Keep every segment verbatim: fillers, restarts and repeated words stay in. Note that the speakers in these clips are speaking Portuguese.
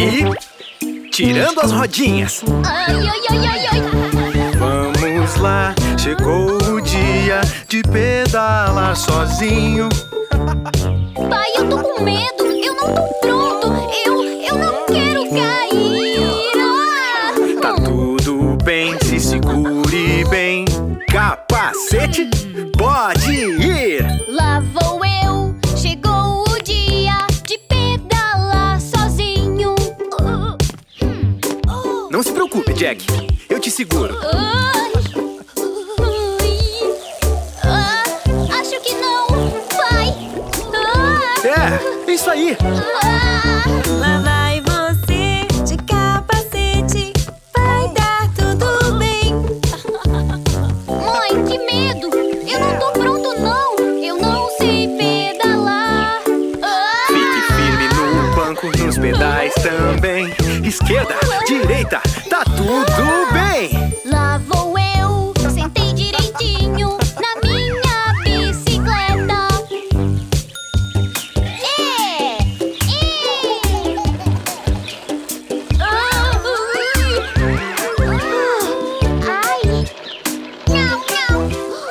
E tirando as rodinhas. Ai, ai, ai, ai, ai. Vamos lá, chegou o dia de pedalar sozinho. Pai, eu tô com medo. Eu não tô pronto. Eu, eu não quero cair. Ah. Tá tudo bem, se segure bem. Capacete, pode ir. Lá vou eu. Chegou o dia de pedalar sozinho. Não se preocupe, Jack. Eu te seguro. Ai. Ah, acho que não, pai. Ah. É, isso aí. Ah. Lá vai você de capacete, vai dar tudo bem. Mãe, que medo! Eu não tô pronto, não! Eu não sei pedalar! Ah! Fique firme no banco, nos pedais também. Esquerda, direita, tá tudo bem. Lá vou eu, sentei direitinho na minha bicicleta. É! É! Ah, ui. Ah, ai! Não, não,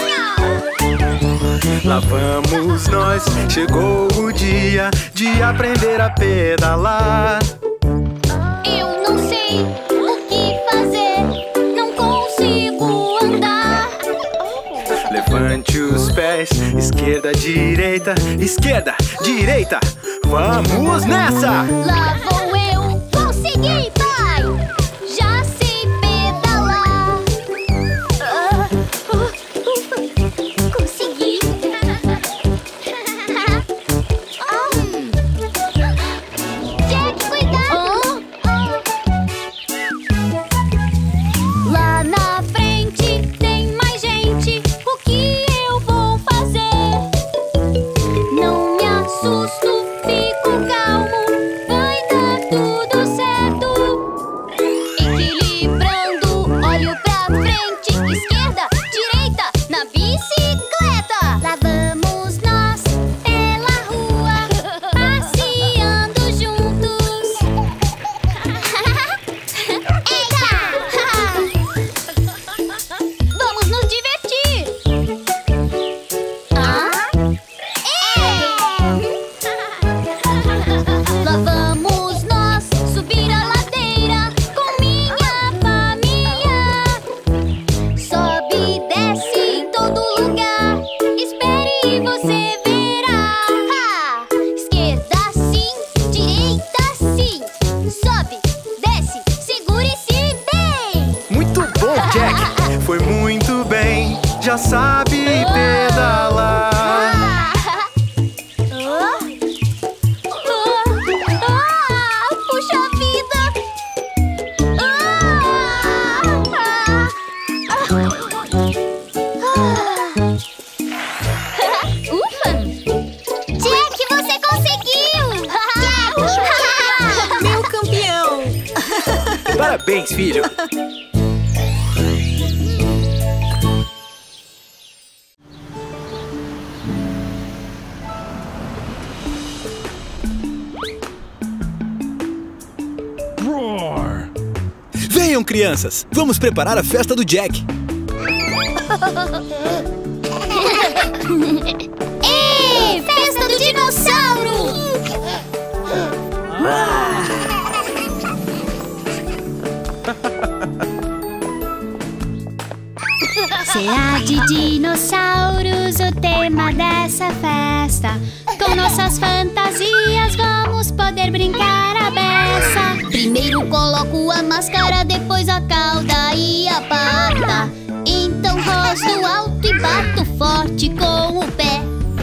não! Lá vamos nós, chegou o dia de aprender a pedalar. Eu não sei o que fazer, não consigo andar. Levante os pés, esquerda, direita, esquerda, direita. Vamos nessa! Lá vou eu, consegui, pai! Já sei pedalar. Ah, uh, consegui. Ah. Jack, cuidado! Lá na frente tem mais gente. O que eu vou fazer? Não me assusto, fico calmo. Vai dar tudo certo. Equilibrando, olho pra frente. Esquerda, direita, na bicicleta. Lá vamos nós pela rua, passeando juntos. Eita! Vamos nos divertir! Ah? É! Lá vamos nós subir a ladeira com minha família. Sobe e desce em todo lugar. Espere e você verá. Ha! Esquerda sim, direita sim. Sobe, desce, segure-se bem. Muito bom, Jack. Foi muito bem. Já sabe pedalar. Ah! Ah! Ah! Puxa vida! Ah! Ah! Ah! Ufa! Jack, você conseguiu! Meu campeão! Parabéns, filho. Venham, crianças! Vamos preparar a festa do Jack. Ei, festa do dinossauro! Será de dinossauros o tema dessa festa. Com nossas fantasias vamos poder brincar a beça. Primeiro coloco a máscara, depois a cauda e a pata. Então rosto alto e bato forte com o pé.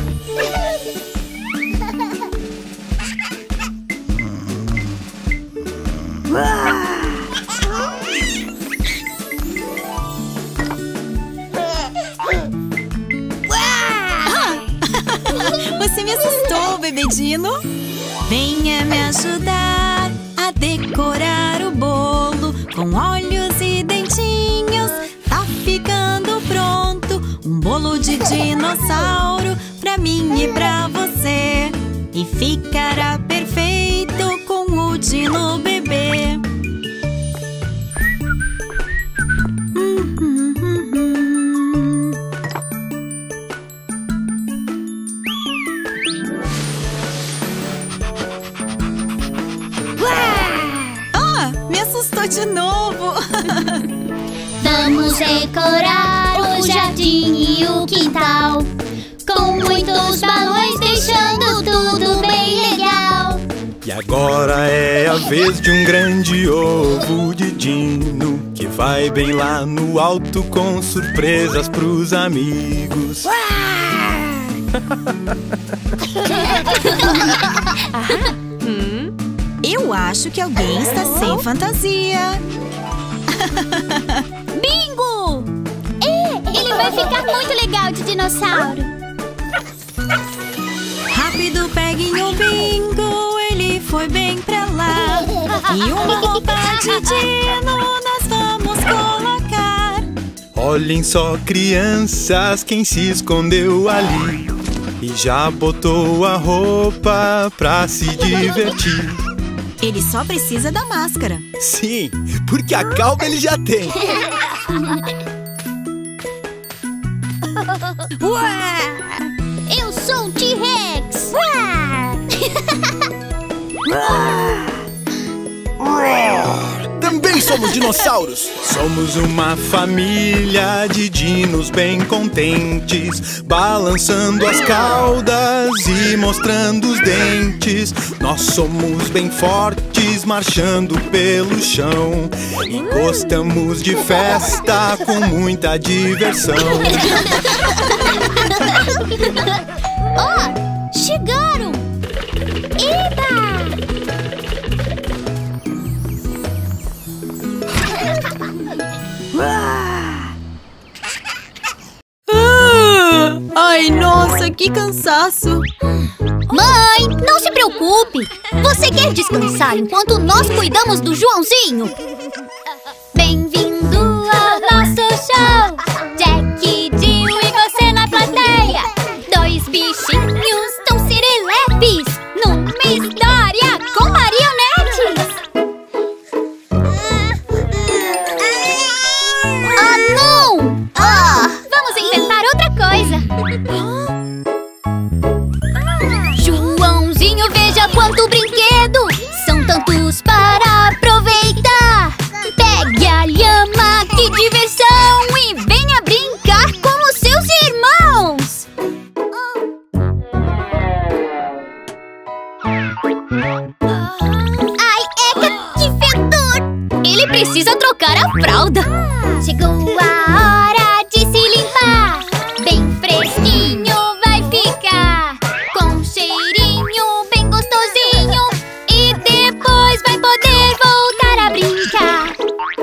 Você me assustou, bebedino. Venha me ajudar a decorar o bolo com olhos e dentinhos. Tá ficando pronto um bolo de dinossauro pra mim e pra você. E ficará perfeito com o dino bebê. Ah, me assustou de novo. Vamos decorar o jardim e o quintal com muitos balões, deixando tudo bem legal. E agora é a vez de um grande ovo de dino que vai bem lá no alto com surpresas pros amigos. hum, eu acho que alguém está sem fantasia. Bingo! É, ele vai ficar muito legal de dinossauro. Rápido, peguem o bingo, ele foi bem pra lá. E uma roupa de dino nós vamos colocar. Olhem só, crianças, quem se escondeu ali e já botou a roupa pra se divertir. Ele só precisa da máscara. Sim, porque a cauda ele já tem. Ué! Eu sou um T-Rex! Também somos dinossauros! Somos uma família de dinos bem contentes, balançando as caudas e mostrando os dentes. Nós somos bem fortes, marchando pelo chão, e gostamos de festa com muita diversão. Oh, chegaram! Eba! Ah, ai, nossa, que cansaço! Mãe, não se preocupe! Você quer descansar enquanto nós cuidamos do Joãozinho? Bem-vindo ao nosso show! Jack, Jill e você na plateia! Dois bichinhos tão serelepes numa história com marionetes! Ah, não! Ah, vamos inventar outra coisa! Joãozinho, veja quanto brinquedo! São tantos para aproveitar! Pegue a lhama, que diversão! E venha brincar com os seus irmãos! Ai, Eca, que fedor! Ele precisa trocar a fralda! Chegou a hora de se limpar! Bem fresquinho vai ficar! Com um cheirinho bem gostosinho! E depois vai poder voltar a brincar!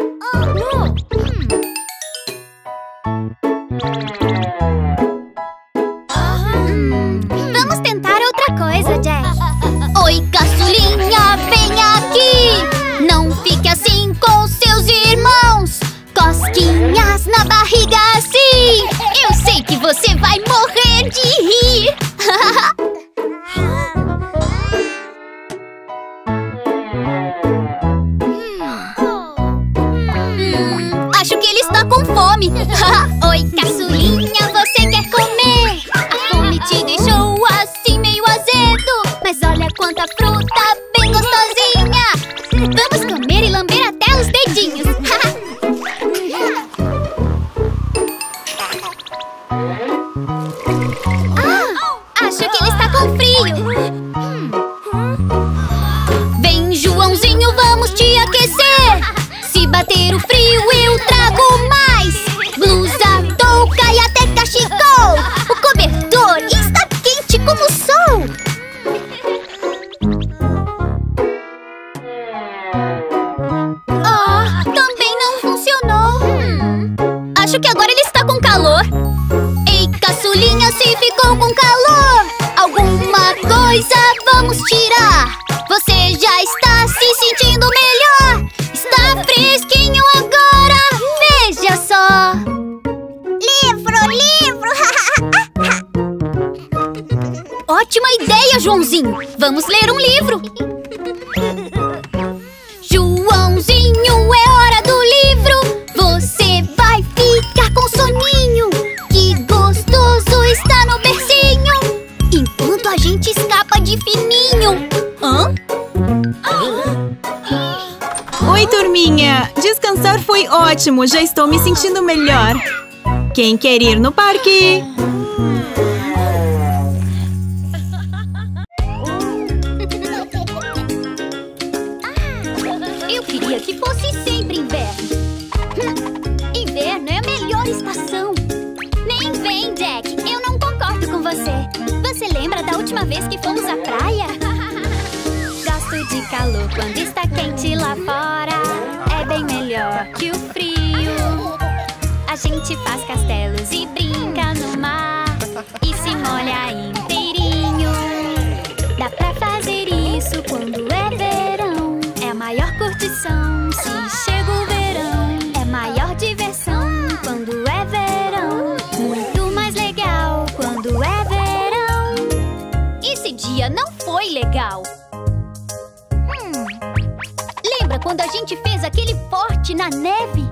Hum, vamos tentar outra coisa, Jack! Oi, caçulinha, vem aqui! Não fique assim com seus irmãos! Cosquinhas na barriga assim! Eu sei que você vai morrer de rir! hum, acho que ele está com fome! Oi, caçulinha, você quer comer? A fome te deixou assim meio azedo, mas olha quanta fruta bem gostosinha! Vamos comer e lamber até os dedinhos! Ah, acho que ele está com frio! Vem, Joãozinho, vamos te aquecer! Se bater o frio, eu trago mais! Blusa, touca e até cachecol! O cobertor está quente como o sol! Ah, também não funcionou! Hum, acho que agora ele está com calor! Ei, caçulinha, se ficou com calor, alguma coisa vamos tirar! Você já está se sentindo melhor! Está fresquinho agora! Veja só! Livro, livro! Ótima ideia, Joãozinho! Vamos ler um livro! Descansar foi ótimo, já estou me sentindo melhor. Quem quer ir no parque? Eu queria que fosse sempre inverno. Inverno é a melhor estação. Nem vem, Jack, eu não concordo com você. Você lembra da última vez que fomos à praia? Gosto de calor quando está quente lá fora. É bem melhor que o frio. A gente faz castelos e brinca no mar e se molha inteirinho. Dá pra fazer isso quando é verão. É a maior curtição se chega o verão. É maior diversão quando é verão. Muito mais legal quando é verão. Esse dia não foi legal. Hum. Lembra quando a gente fez aquele forte na neve?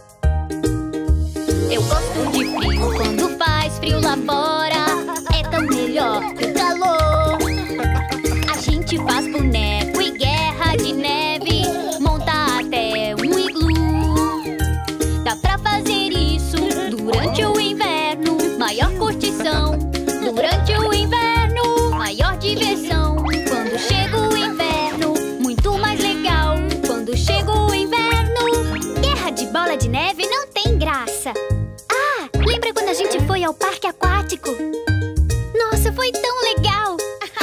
Eu gosto de frio quando faz frio lá fora. É tão melhor que o calor. A gente faz boneco e guerra de neve. Monta até um iglu. Dá pra fazer isso durante o inverno. Maior curtição durante o inverno. Maior diversão quando chega o inverno. Muito mais legal quando chega o inverno. Guerra de bola de neve não tem graça. Ah, lembra quando a gente foi ao parque aquático? Nossa, foi tão legal!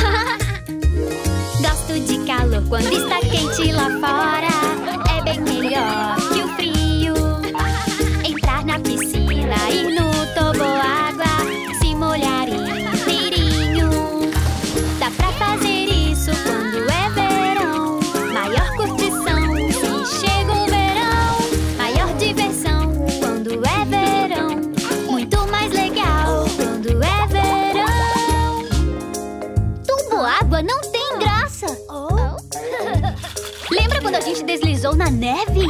Gosto de calor quando está quente lá fora. É bem melhor que o frio. Entrar na piscina, ir no toboágua, se molhar inteirinho. Dá pra fazer isso quando é verão. Maior curtição se chega o verão. Maior diversão quando é verão. Muito mais legal quando é verão. Toboágua não tem graça. Oh. Lembra quando a gente deslizou na neve?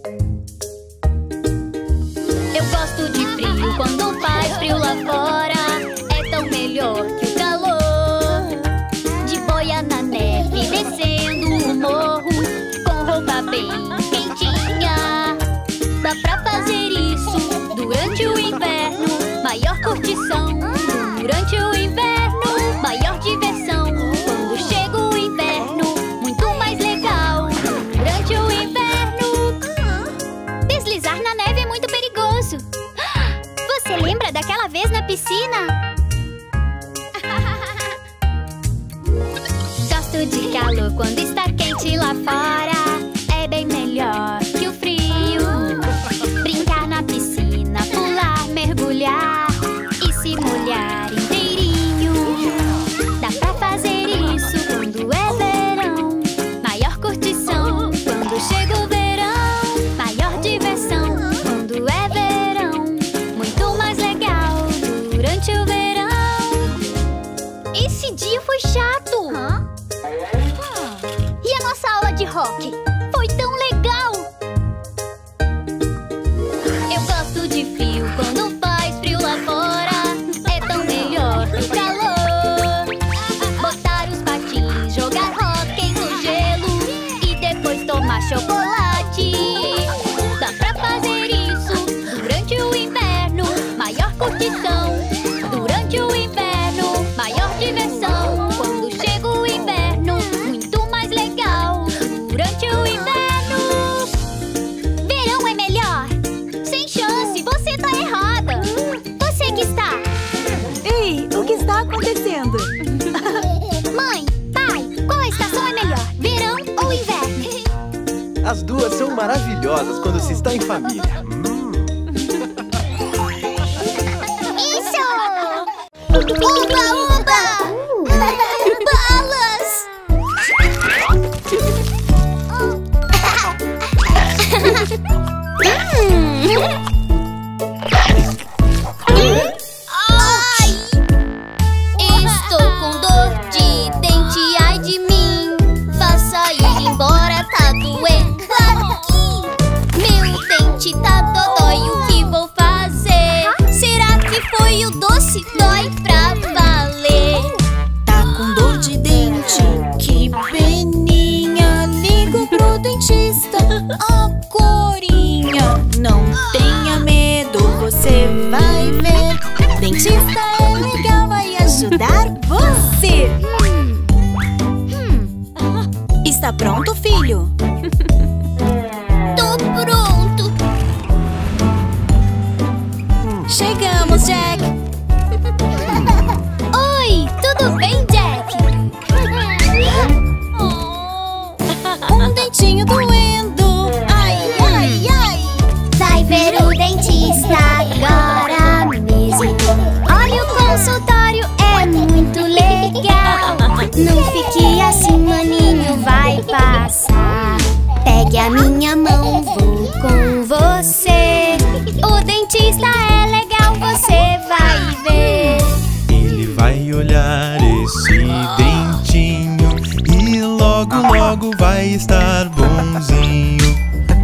Eu gosto de frio quando faz frio lá fora. É tão melhor que o calor. De boia na neve, descendo o morro, com roupa bem quentinha. Dá pra fazer isso durante o inverno. Maior curtição durante o inverno. Maior diversão quando chega o inverno. Muito mais legal durante o inverno. Deslizar na neve é muito perigoso. Você lembra daquela vez na piscina? Gosto de calor quando está quente lá fora. É bem melhor que o frio. Brincar na piscina, pular, mergulhar e se molhar inteirinho. Dá pra fazer isso quando é verão. Maior curtição quando chega o verão. Maior diversão quando é verão. Muito mais legal durante o verão. Esse dia foi chato. Hã? E a nossa aula de rock? Foi tão legal! Eu gosto de frio quando faz frio lá fora. É tão melhor que o calor. Botar os patins, jogar hóquei no gelo e depois tomar chocolate. Dá pra fazer isso durante o inverno. Maior curtição durante o inverno. Maior diversão quando chega o inverno. Muito mais legal durante o inverno. Verão é melhor. Sem chance, você tá errada. Você que está. Ei, o que está acontecendo? Mãe, pai, qual a estação é melhor? Verão ou inverno? As duas são maravilhosas quando se está em família. Hum. Isso! Uba, uba! Balas! Ai! Estou com dor de dente, ai de mim. Faça ir embora, tá doendo aqui. Meu dente tá dentista é legal, vai ajudar você. Está pronto, filho? Tô pronto. Chegamos, Jack. Oi, tudo bem, Jack? Um dentinho doendo. Ai, ai, ai. Vai ver o dentista agora mesmo. Olha, o consultório é muito legal. Não fique assim, maninho, vai passar. Pegue a minha mão, vou com você. O dentista é legal, você vai ver. Ele vai olhar esse dentinho e logo, logo vai estar bonzinho.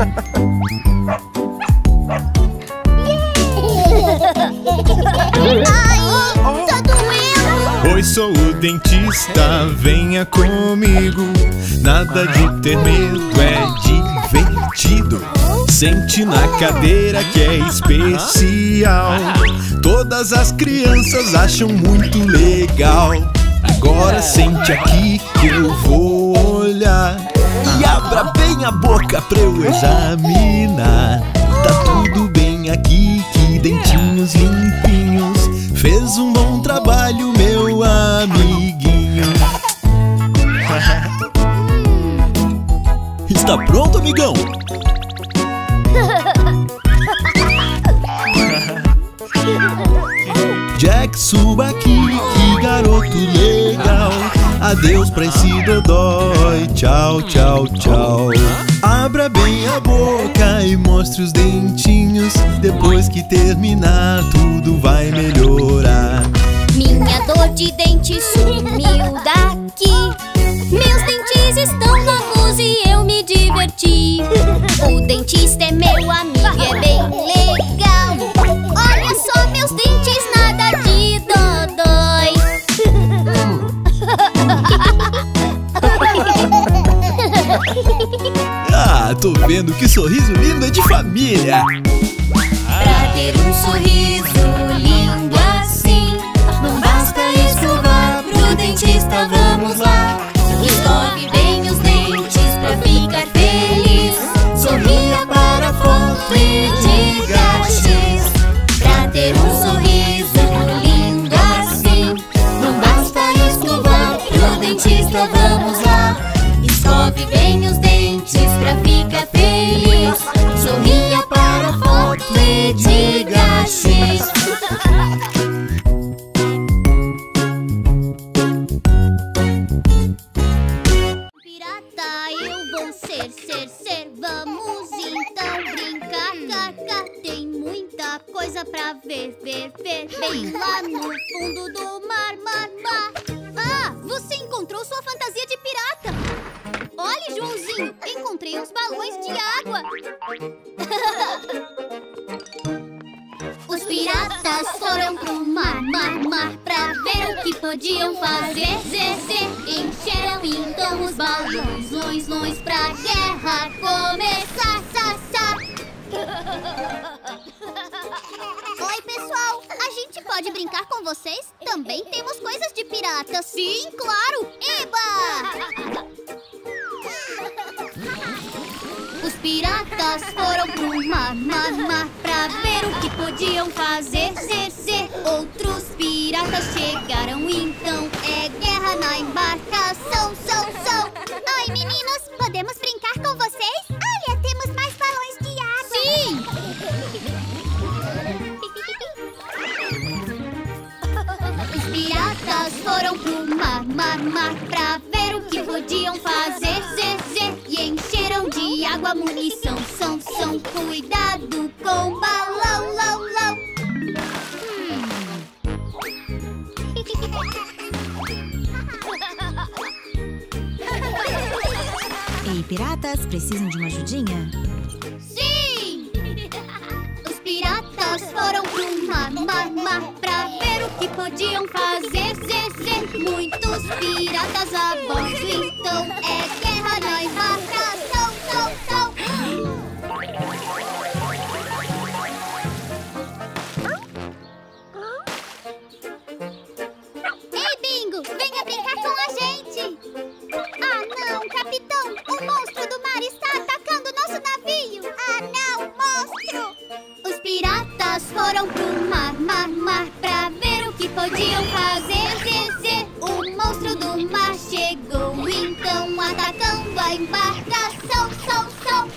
Ai, tá doendo. Oi, sou o dentista, venha comigo. Nada de ter medo, é divertido. Sente na cadeira que é especial. Todas as crianças acham muito legal. Agora sente aqui que eu vou olhar. E abra bem a boca pra eu examinar. Tá tudo bem aqui, que dentinhos limpinhos. Fez um bom trabalho, meu amiguinho. Está pronto, amigão? Jack, suba aqui, que garoto legal. Adeus pra esse dodói, tchau, tchau, tchau. Abra bem a boca e mostre os dentinhos. Depois que terminar, tudo vai melhorar. Minha dor de dente sumiu daqui. Meus dentes estão novos e eu me diverti. O dentista é meu amigo, é bem legal. Olha só meus dentes, nada de dodói. Ah, tô vendo que sorriso lindo é de família. Pra ter um sorriso lindo assim, não basta escovar pro dentista, vamos lá. Escove bem os dentes pra ficar feliz. Sorria para a foto e diga X. Pra ter um sorriso lindo assim, não basta escovar pro dentista, vamos lá. Escove bem os dentes pra ficar feliz. Sorria para a foto e diga X. Pirata, eu vou ser, ser, ser. Vamos então brincar, car, car. Tem muita coisa pra ver, ver, ver. Bem lá no fundo do mar, mar, mar. Ah, você encontrou sua fantasia de pirata. Olha, Joãozinho, encontrei uns balões de água. Os piratas foram pro mar, mar, mar, pra ver o que podiam fazer, zê, zê. Encheram então os balões, lões, lões, pra guerra começar, sa, sa. Oi, pessoal, a gente pode brincar com vocês? Também temos coisas de pirata. Sim, claro, eba! Os piratas foram pro mar, mar, mar, pra ver o que podiam fazer, zê, zê. Outros piratas chegaram, então é guerra na embarcação, são, são. Oi, meninos, podemos brincar com vocês? Olha, temos mais balões de água. Sim! Os piratas foram pro mar, mar, mar, pra ver o que podiam fazer, zê, zê. E encheram de água munição, são, são. Cuidado com o balão, lão, lão. Hum. Ei, piratas, precisam de uma ajudinha? Sim! Os piratas foram pro mar, mar, mar, pra ver o que podiam fazer, zê, zê. Muitos piratas a bordo, então é guerra na embarcação, são, são. podiam fazer. Zê, zê. O monstro do mar chegou, então atacando a embarcação. Som, som.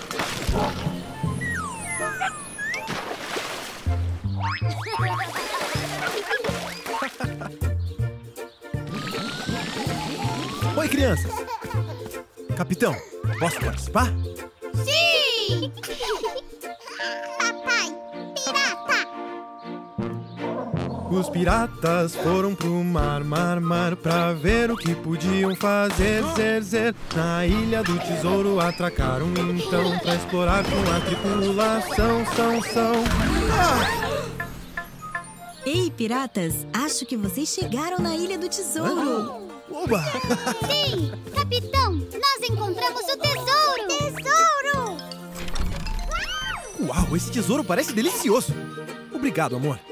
Oi, crianças! Capitão, posso participar? Sim! Papai, pirata! Os piratas foram pro mar, mar, mar, pra ver o que podiam fazer, zer, zer. Na ilha do tesouro atracaram então, pra explorar com a tripulação, são, são. Ah! Ei, piratas, acho que vocês chegaram na Ilha do Tesouro. Oba! Sim! Capitão, nós encontramos o tesouro! Tesouro! Uau, esse tesouro parece delicioso! Obrigado, amor.